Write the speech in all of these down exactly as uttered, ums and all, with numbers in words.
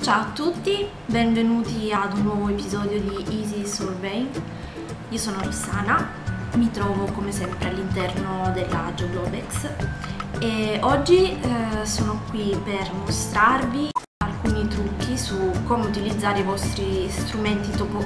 Ciao a tutti, benvenuti ad un nuovo episodio di Easy Surveying. Io sono Rossana, mi trovo come sempre all'interno della Geoglobex e oggi eh, sono qui per mostrarvi alcuni trucchi su come utilizzare i vostri strumenti topo...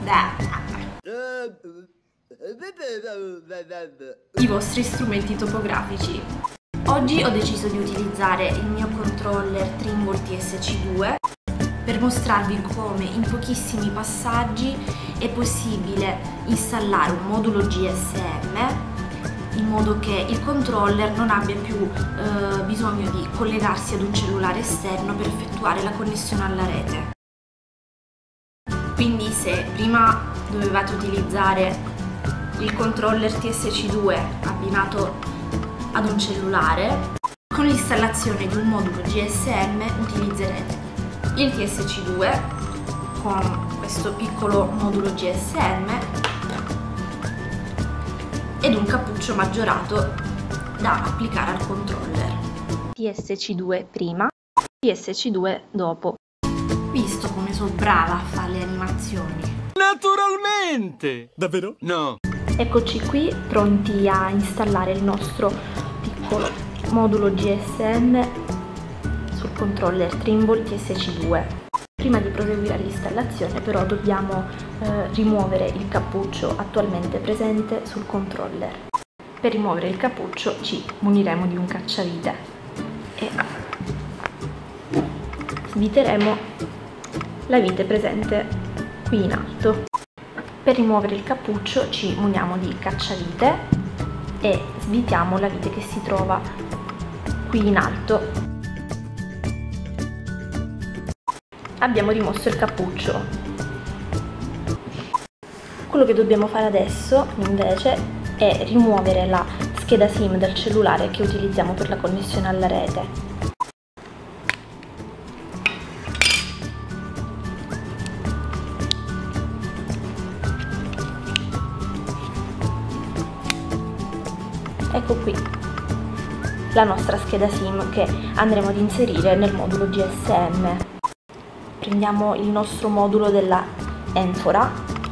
i vostri strumenti topografici. Oggi ho deciso di utilizzare il mio controller Trimble T S C due per mostrarvi come in pochissimi passaggi è possibile installare un modulo G S M in modo che il controller non abbia più eh, bisogno di collegarsi ad un cellulare esterno per effettuare la connessione alla rete. Quindi se prima dovevate utilizzare il controller T S C due abbinato ad un cellulare, con l'installazione di un modulo G S M utilizzerete il T S C due con questo piccolo modulo G S M ed un cappuccio maggiorato da applicare al controller. T S C due prima, T S C due dopo. Visto come sono brava a fare le animazioni? Naturalmente! Davvero? No! Eccoci qui pronti a installare il nostro piccolo modulo G S M sul controller Trimble T S C due. Prima di proseguire all'installazione però dobbiamo eh, rimuovere il cappuccio attualmente presente sul controller. Per rimuovere il cappuccio ci muniremo di un cacciavite e sviteremo la vite presente qui in alto. Per rimuovere il cappuccio ci muniamo di cacciavite e svitiamo la vite che si trova qui in alto. Abbiamo rimosso il cappuccio. Quello che dobbiamo fare adesso invece è rimuovere la scheda SIM dal cellulare che utilizziamo per la connessione alla rete. Ecco qui la nostra scheda SIM che andremo ad inserire nel modulo G S M. Prendiamo il nostro modulo della Enfora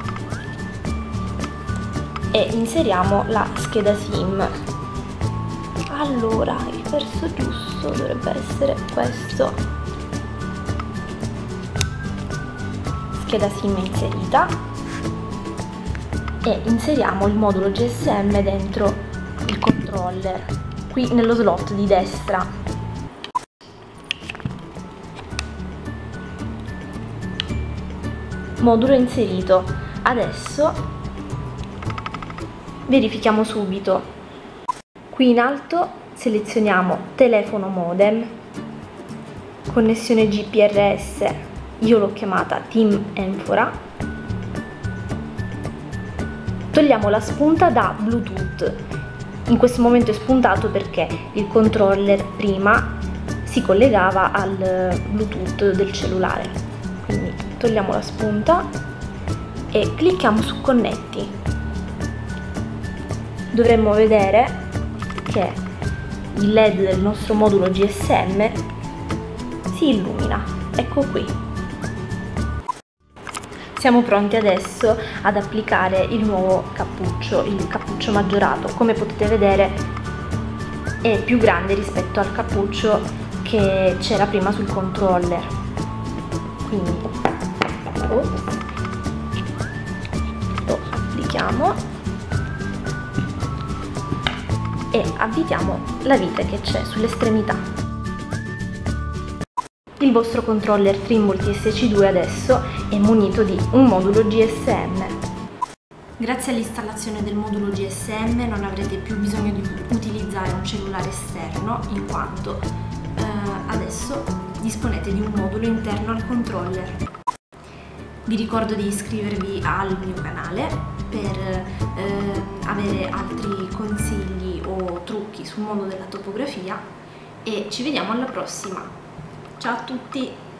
e inseriamo la scheda SIM. Allora, il verso giusto dovrebbe essere questo. Scheda SIM inserita e inseriamo il modulo G S M dentro il controller, qui nello slot di destra. Modulo inserito. Adesso verifichiamo subito. Qui in alto selezioniamo telefono modem, connessione G P R S, io l'ho chiamata Team Enfora. Togliamo la spunta da Bluetooth. In questo momento è spuntato perché il controller prima si collegava al Bluetooth del cellulare. Quindi togliamo la spunta e clicchiamo su connetti. Dovremmo vedere che il L E D del nostro modulo G S M si illumina. Ecco qui. Siamo pronti adesso ad applicare il nuovo cappuccio, il cappuccio maggiorato. Come potete vedere è più grande rispetto al cappuccio che c'era prima sul controller. Quindi oh, lo applichiamo e avvitiamo la vite che c'è sull'estremità. Il vostro controller Trimble T S C due adesso è munito di un modulo G S M. Grazie all'installazione del modulo G S M non avrete più bisogno di utilizzare un cellulare esterno, in quanto eh, adesso disponete di un modulo interno al controller. Vi ricordo di iscrivervi al mio canale per eh, avere altri consigli o trucchi sul mondo della topografia e ci vediamo alla prossima. Ciao a tutti!